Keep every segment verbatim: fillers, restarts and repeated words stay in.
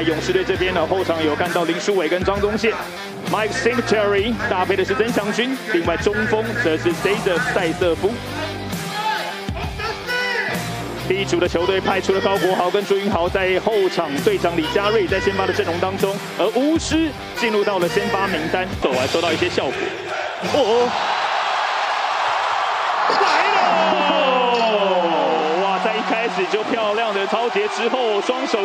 在勇士队这边呢，后场有看到林书伟跟张宗宪 ，Mike Singletary 搭配的是曾祥军，另外中锋则是 Cesar 塞瑟夫。 第一组的球队派出了高国豪跟朱云豪在后场，队长李佳瑞在先发的阵容当中，而巫师进入到了先发名单，走还收到一些效果。哦，来了！哇，在一开始就漂亮的抄截之后，双手。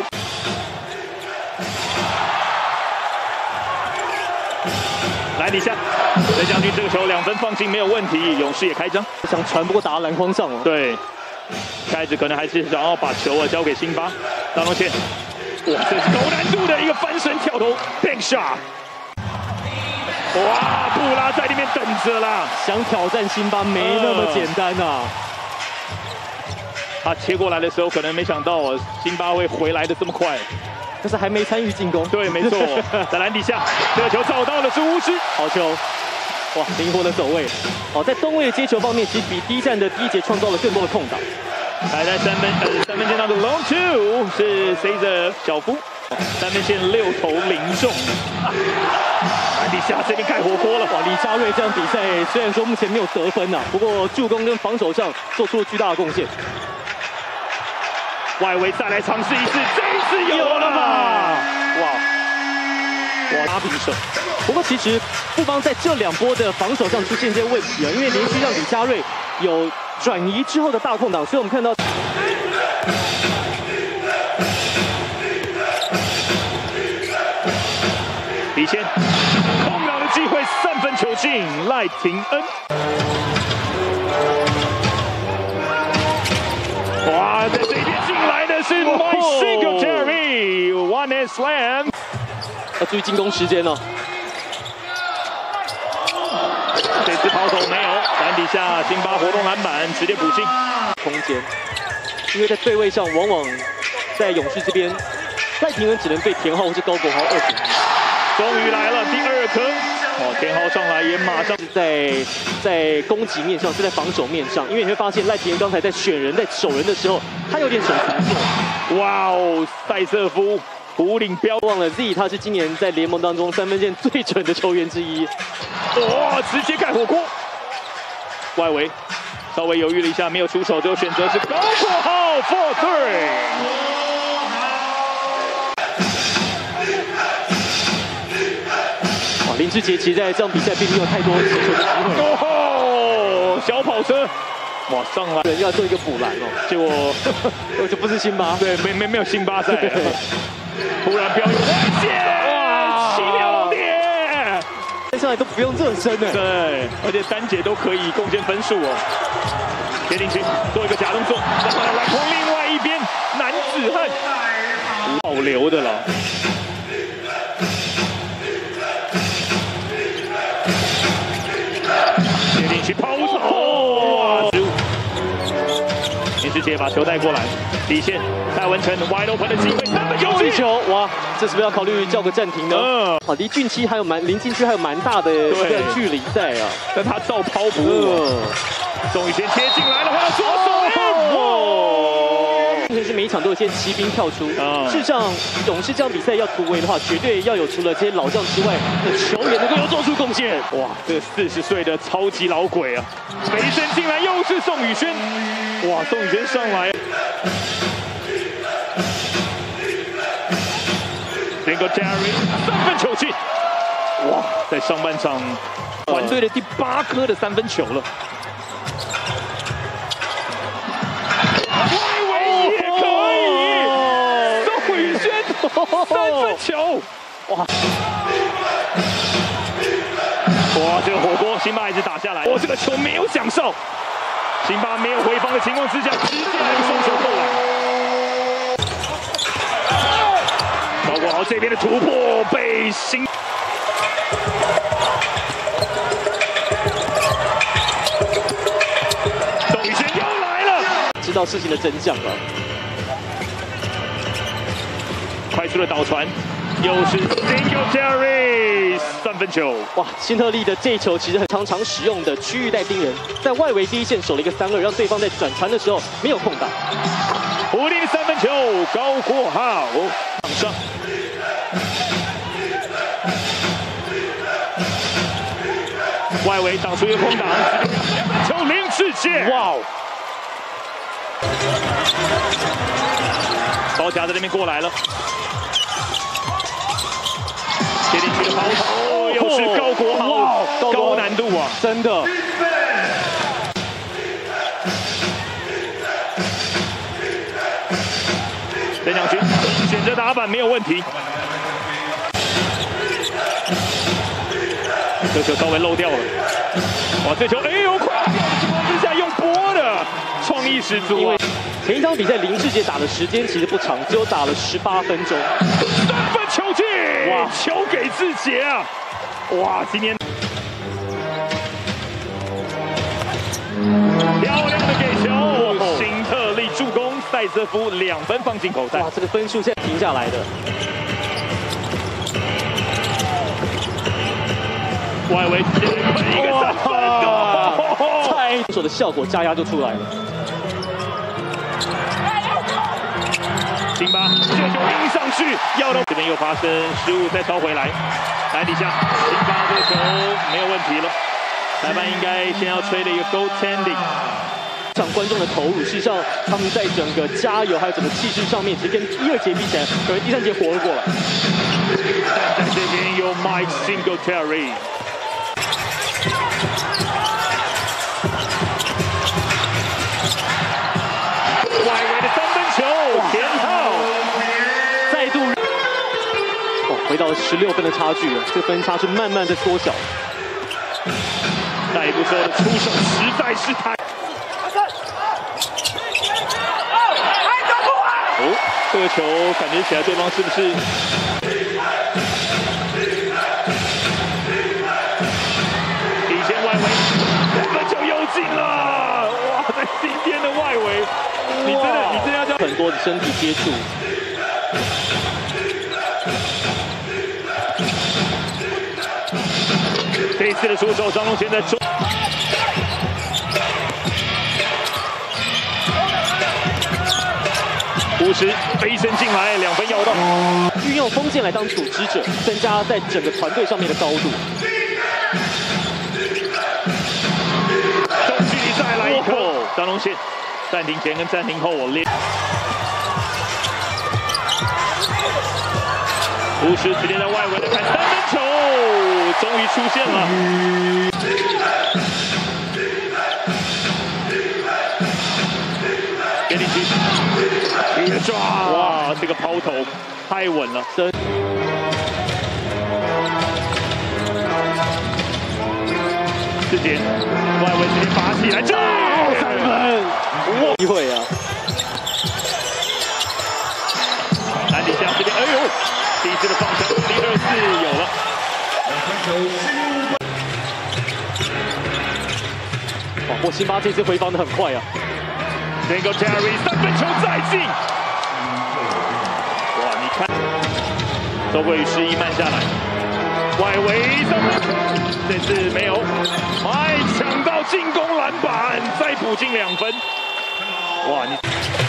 来底下，曾将军这个球两分放进没有问题，勇士也开张， 想传播打到篮筐上哦。 对。 开始可能还是想要把球啊交给辛巴，张宗宪，哇，这是高难度的一个翻身跳投 ，big shot， 哇，布拉在里面等着啦， 想挑战辛巴没那么简单呐、啊。 他切过来的时候，可能没想到哦，辛巴会回来的这么快， 但是还没参与进攻。 对，没错，在篮底下，这个球找到的是巫师， 好球。 哇，灵活的走位，哦，在东卫的接球方面，其实比第一站的第一节创造了更多的空档。 还在三分呃三分线当中 ，long two 是 Cesar 小夫，三分线六投零中。篮底下这边盖火锅了， 哇，李佳瑞这样比赛虽然说目前没有得分呐、啊，不过助攻跟防守上做出了巨大的贡献。 外围再来尝试一次，这一次有了吧？哇！ 哇，拉比手。 不过其实富邦在这两波的防守上出现一些问题啊，因为连续让李佳瑞有转移之后的大空档，所以我们看到底线空档的机会，三分球进，赖廷恩。哇，在这边进来的是 Mike Singletary one and slam。 要注意进攻时间哦。 这次抛投没有，篮底下辛巴活动篮板，直接补进空间。因为在对位上，往往在勇士这边，赖廷恩只能对田浩或是高国豪二选一。 终于来了第二颗，哦，田浩上来也马上是在在攻击面上，是在防守面上，因为你会发现赖廷恩刚才在选人、在守人的时候，他有点手残做。 哇哦，塞瑟夫。 虎岭标忘了 Z， 他是今年在联盟当中三分线最准的球员之一。 哇，直接盖火锅！外围稍微犹豫了一下，没有出手，最后选择是高国豪 four three。 哇，林志杰其实在这场比赛并没有太多持球的机会。 哦，小跑车。 哇，上来人要做一个补篮哦， 结果就不是辛巴， 对，没没没有辛巴在，突然飙有外线，哇，七六点， 上来都不用热身呢， 对，而且单节都可以贡献分数哦。贴进去做一个假动作，再放在篮筐另外一边，男子汉，保留的了。 去抛投，哇！失误。林志杰把球带过来，底线，戴文成 wide open 的机会，三分有一球，哇！这是不是要考虑叫个暂停呢？嗯，啊，离禁区还有蛮离禁区还有蛮大的一个距离在啊， 但他照抛不误。宋宇轩切进来了，换到左手，哦！ 其实每一场都有些骑兵跳出。嗯、事实上，勇士这场比赛要突围的话，绝对要有除了这些老将之外的球员能够有做出贡献。 哇，这四十岁的超级老鬼啊！飞身进来又是宋宇轩，哇，宋宇轩上来。 Singletary 三分球进，哇，在上半场团队的第八颗的三分球了。外围也可以，宋宇轩三分球，哇，哇，这个火锅辛巴还是打下来，哇，这个球没有享受，辛巴没有回防的情况之下，直接来送球过来。 高国豪这边的突破被辛，宋宇轩又来了， 知道事情的真相了。 快速的倒传，又是 Singletary 三分球。 哇，辛特利的这一球其实很常常使用的区域带盯人，在外围第一线守了一个三二，让对方在转传的时候没有空档。 虎林三分球，高国豪场上。 外围挡出一个空档，球林志杰，哇！高夹在那边过来了，接进去的抛投，又是高国豪，高难度啊， 真的。 陈祥军选择打板没有问题。 这球稍微漏掉了，哇！这球哎呦，快掉的情况之下用拨的，创意十足。因为前一场比赛林志杰打的时间其实不长，只有打了十八分钟。 三分球进，哇！球给志杰啊，哇！今天漂亮的给球，辛特利助攻，塞瑟夫两分放进口袋。 哇，这个分数现在停下来的。 外围直接喷一个三分， 太手的效果，加压就出来了。 辛巴这球拼上去，要到这边又发生失误，再抄回来，篮底下辛巴这个球没有问题了，裁判应该先要吹的一个 goaltending。 场观众的投入，事实上他们在整个加油还有整个气势上面，其实跟第二节比起来，可能第三节活了过来。 但在这边有 Mike Singletary。 外围的三分球，田浩再度哦，回到了十六分的差距了，这个分差是慢慢的缩小。 下一步之后的出手实在是太……哦，这个球感觉起来对方是不是？ 进了！哇，在今天的外围，你真的，你真的要叫很多的身体接触。 这一次的出手，张龙现在中。五十飞身进来，两分要到。 运用锋线来当组织者，增加在整个团队上面的高度。 再来一颗，张龙宪暂停前跟暂停后我练。吴石直接在外围的看三分球，终于出现了。接进去，一个抓，哇，这个抛投太稳了。 志杰，外围直接拔起来，这三分，哇，机会啊！ 篮底下这边，哎呦，第一次的放枪，第二次有了。 哇，不过辛巴这次回防的很快啊 Singletary 三分球再进，哇，你看，周桂宇示意慢下来。 外围三分球，这次没有，哎，抢到进攻篮板，再补进两分。哇，你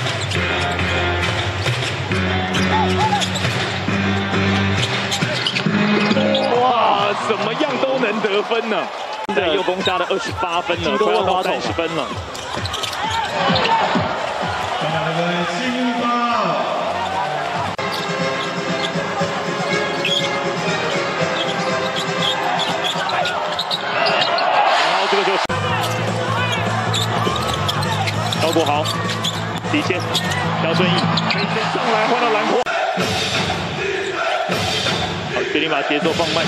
哇，怎么样都能得分呢？现在又攻下了二十八分了，快要到三十分了。高国豪底线，姚顺义飞身上来换到篮筐，好，决定把节奏放慢，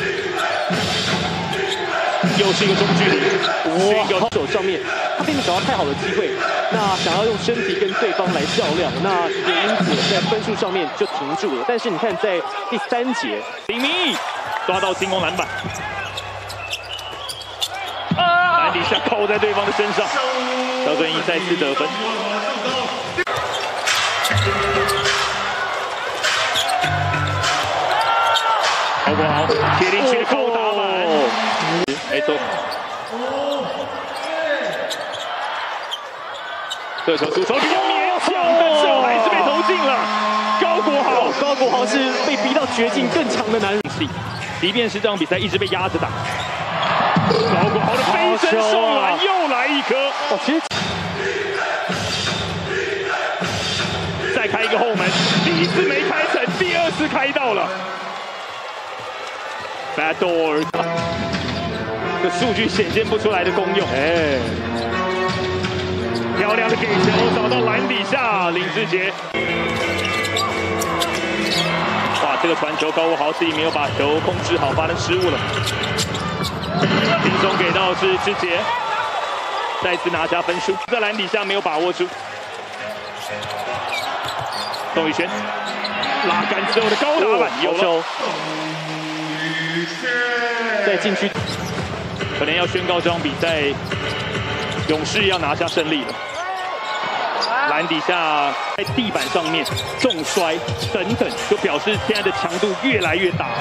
又是一个中距离， 哇！手上面他并没有找到太好的机会，那想要用身体跟对方来较量，那也因此在分数上面就停住了。但是你看在第三节， 林明义抓到进攻篮板。 篮底下扣在对方的身上，姚顺义再次得分。高国豪铁定区的高打板，没错。这球出手比较勉强，但是还是被投进了。高国豪， 高国豪是被逼到绝境更强的男人， 即便是这场比赛一直被压着打。 高国豪的飞身送篮又来一颗。 哦，其实再开一个后门，第一次没开成，第二次开到了。Backdoor， 这数据显现不出来的功用。哎，漂亮的给球，找到篮底下，林志杰。哇，这个传球高国豪自己没有把球控制好，发生失误了。轻松给到是志杰，再次拿下分数，在篮底下没有把握住。宋宇轩拉杆之后的高打板有了， 在禁区， 可能要宣告这场比赛，勇士要拿下胜利了。篮底下在地板上面重摔等等，就表示现在的强度越来越大。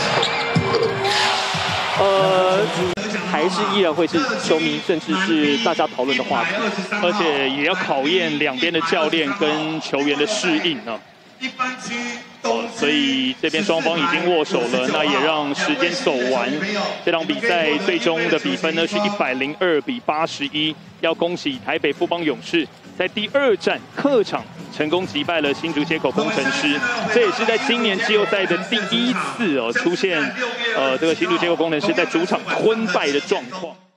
呃，还是依然会是球迷甚至是大家讨论的话题， 而且也要考验两边的教练跟球员的适应啊。哦，所以这边双方已经握手了，那也让时间走完。这场比赛最终的比分呢是一百零二比八十一，要恭喜台北富邦勇士在第二战客场成功击败了新竹街口工程师，这也是在今年季后赛的第一次哦出现，呃，这个新竹街口工程师在主场吞败的状况。